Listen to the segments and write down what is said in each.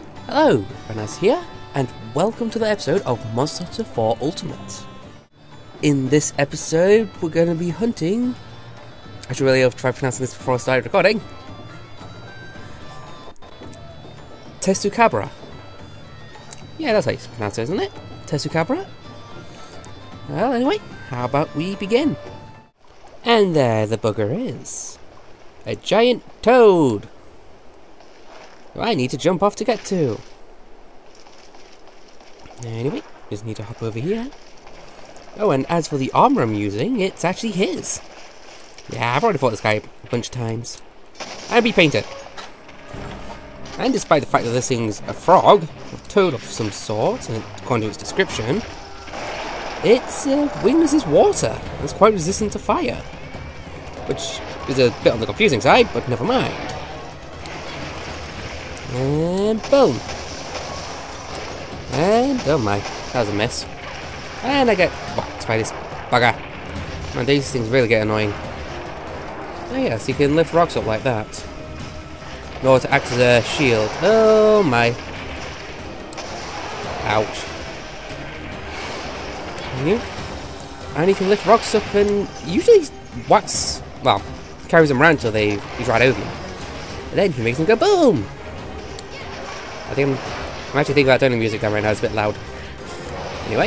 Hello, Renaz here, and welcome to the episode of Monster Hunter 4 Ultimate. In this episode, we're going to be hunting... I should really have tried pronouncing this before I started recording. Tesukabra. Yeah, that's how you pronounce it, isn't it? Tesukabra? Well, anyway, how about we begin? And there the bugger is. A giant toad! Who I need to jump off to get to. Anyway, just need to hop over here. Oh, and as for the armor I'm using, it's actually his. Yeah, I've already fought this guy a bunch of times. And be painted. And despite the fact that this thing's a frog, a toad of some sort, and according to its description, its weakness is water. It's quite resistant to fire. Which is a bit on the confusing side, but never mind. And boom. And oh my, that was a miss. And I get whacked by this bugger. Man, these things really get annoying. Oh yes, you can lift rocks up like that. In order to act as a shield. Oh my. Ouch. And you can lift rocks up and usually whacks, well, carries them around until he's right over you. And then he makes them go boom! I think I'm actually thinking about turning the music down right now, it's a bit loud. Anyway.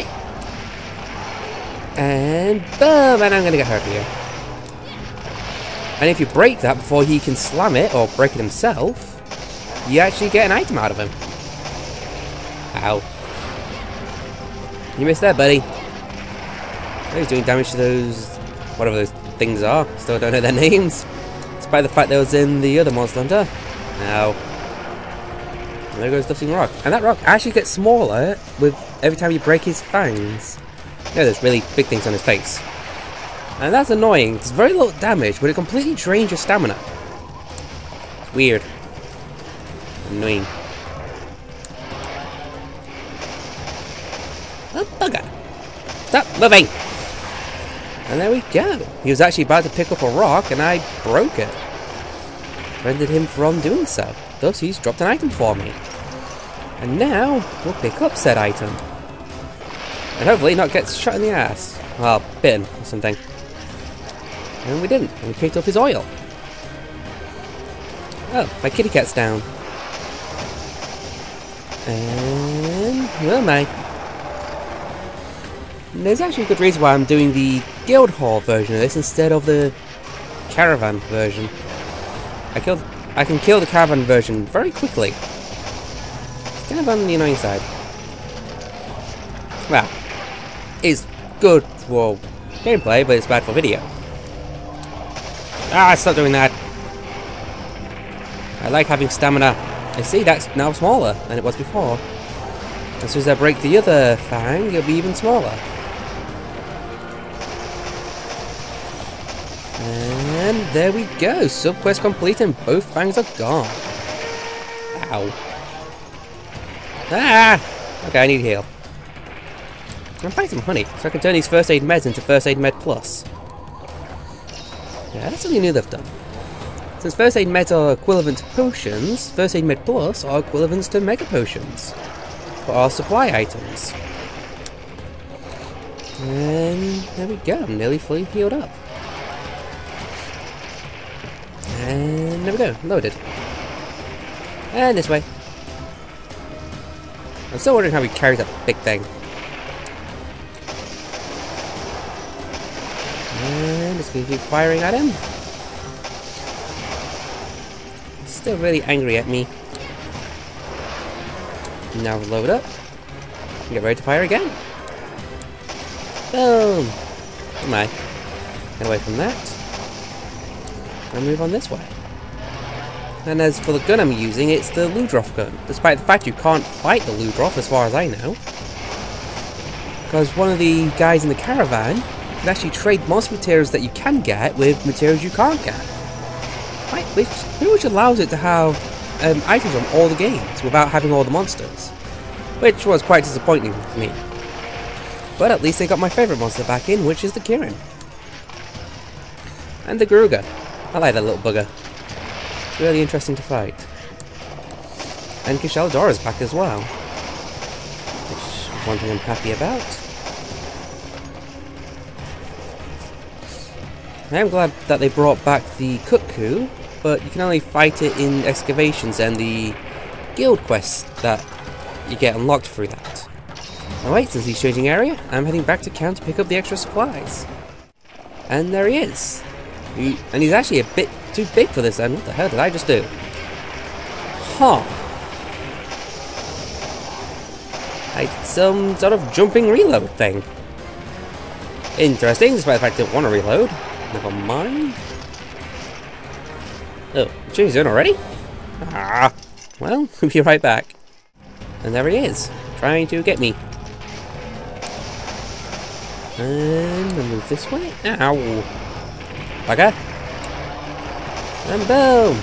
And boom! And I'm gonna get hurt here. And if you break that before he can slam it, or break it himself, you actually get an item out of him. Ow. You missed that, buddy. He's doing damage to those, whatever those things are. Still don't know their names. Despite the fact that was in the other Monster Hunter. Ow. And there goes Dusting Rock. And that rock actually gets smaller with every time you break his fangs. You know, there's really big things on his face. And that's annoying. It's very little damage, but it completely drains your stamina. It's weird. Annoying. Oh, bugger. Stop moving! And there we go. He was actually about to pick up a rock, and I broke it. Prevented him from doing so. Thus, he's dropped an item for me. And now, we'll pick up said item. And hopefully not get shot in the ass. Well, bitten or something. And we didn't. And we picked up his oil. Oh, my kitty cat's down. And... where am I? And there's actually a good reason why I'm doing the Guild Hall version of this instead of the Caravan version. I can kill the Caravan version very quickly. It's kind of on the annoying side. Well, it's good for gameplay, but it's bad for video. Ah, stop doing that! I like having stamina. I see that's now smaller than it was before. As soon as I break the other fang, it'll be even smaller. And there we go, subquest complete and both fangs are gone. Ow. Ah! Okay, I need heal. I'm finding some honey, so I can turn these first aid meds into first aid med plus. Yeah, that's something new they've done. Since first aid meds are equivalent to potions, first aid med plus are equivalent to mega potions. For our supply items. And there we go, I'm nearly fully healed up. And there we go, loaded. And this way. I'm still wondering how he carries that big thing. And just gonna keep firing at him. He's still really angry at me. Now load up. Get ready to fire again. Boom! Come on. Get away from that. And move on this way. And as for the gun I'm using, it's the Ludroth gun. Despite the fact you can't fight the Ludroth as far as I know. Because one of the guys in the caravan can actually trade monster materials that you can get with materials you can't get. Which pretty much allows it to have items on all the games without having all the monsters. Which was quite disappointing for me. But at least they got my favourite monster back in, which is the Kirin. And the Garuga. I like that little bugger. Really interesting to fight. And Kushala back as well. Which is one thing I'm happy about. I am glad that they brought back the Cuckoo, but you can only fight it in excavations and the guild quests that you get unlocked through that. Alright, since he's changing area, I'm heading back to camp to pick up the extra supplies. And there he is. And he's actually a bit too big for this, and what the hell did I just do? Huh. I did some sort of jumping reload thing. Interesting, despite the fact I didn't want to reload. Never mind. Oh, Jimmy's in already? Ah. Well, we'll be right back. And there he is, trying to get me. And we'll move this way. Ow. Bugger. And boom.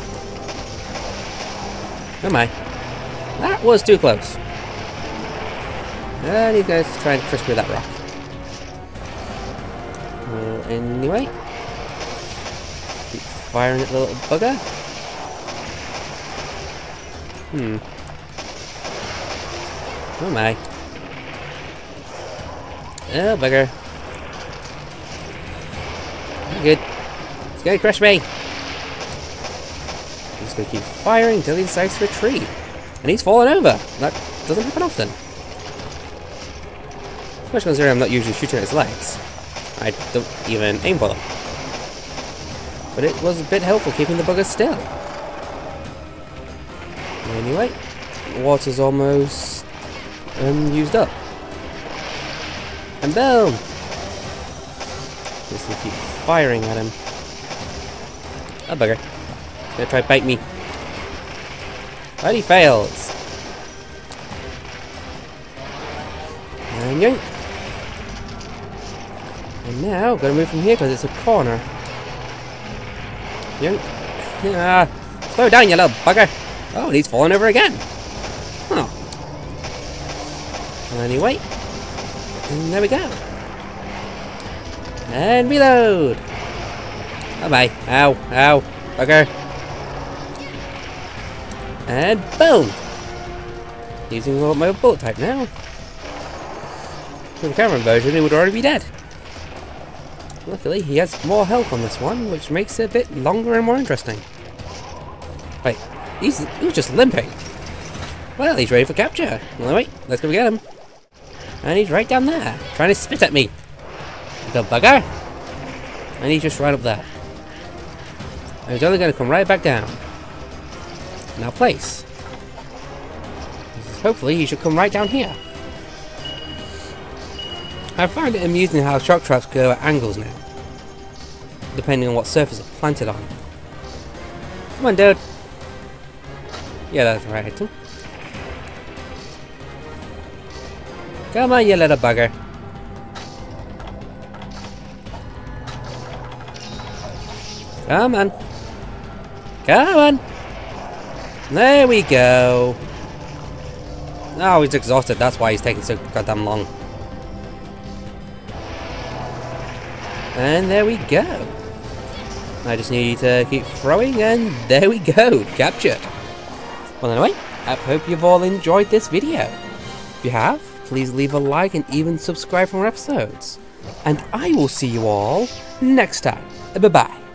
Oh my. That was too close. And he's going to try and crush me with that rock. Well, anyway. Keep firing at the little bugger. Oh my. Oh, bugger. Good. He's gonna crush me. He's gonna keep firing until he decides to retreat. And he's fallen over. That doesn't happen often. Especially considering I'm not usually shooting at his legs. I don't even aim for them. But it was a bit helpful keeping the buggers still. Anyway, water's almost used up. And boom! Just gonna keep firing at him. Oh bugger. He's gonna try to bite me. But he fails. And yoink. And now, I'm gonna move from here because it's a corner. Yoink. Ah, slow down, you little bugger. Oh, and he's fallen over again. Huh. Anyway. And there we go. And reload. Bye bye. Ow, ow, bugger. And boom. Using my bullet type now. With the Cameron version, he would already be dead. Luckily, he has more health on this one, which makes it a bit longer and more interesting. Wait, he was just limping. Well, he's ready for capture. Well, wait, let's go get him. And he's right down there, trying to spit at me. The bugger. And he's just right up there. And he's only going to come right back down. Now place. Hopefully he should come right down here. I find it amusing how shock traps go at angles now. Depending on what surface it's planted on. Come on, dude. Yeah, that's the right item. Come on, you little bugger. Come on. Come on. There we go. Oh, he's exhausted. That's why he's taking so goddamn long. And there we go. I just need to keep throwing, and there we go. Captured. Well, anyway, I hope you've all enjoyed this video. If you have, please leave a like and even subscribe for more episodes. And I will see you all next time. Bye-bye.